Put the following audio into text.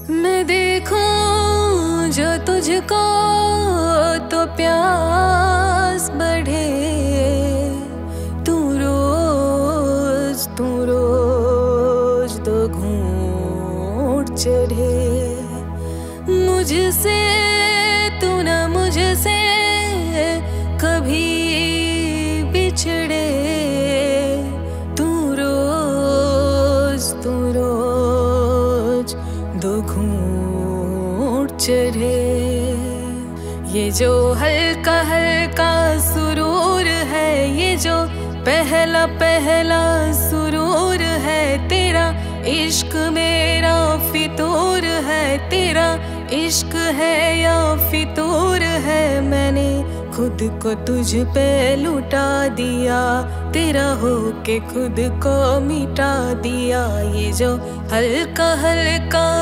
मैं देखूं जो तुझको तो प्यास बढ़े। तू रोज दो घूंट चढ़े। मुझसे तू न मुझसे कभी बिछड़े। तू रोज दो घूंट चढ़े। ये जो हल्का हल्का सुरूर है, ये जो पहला पहला सुरूर है तेरा, इश्क मेरा फितूर है तेरा, इश्क है या फितूर है। मैंने खुद को तुझ पे लुटा दिया, तेरा होके खुद को मिटा दिया। ये जो हल्का हल्का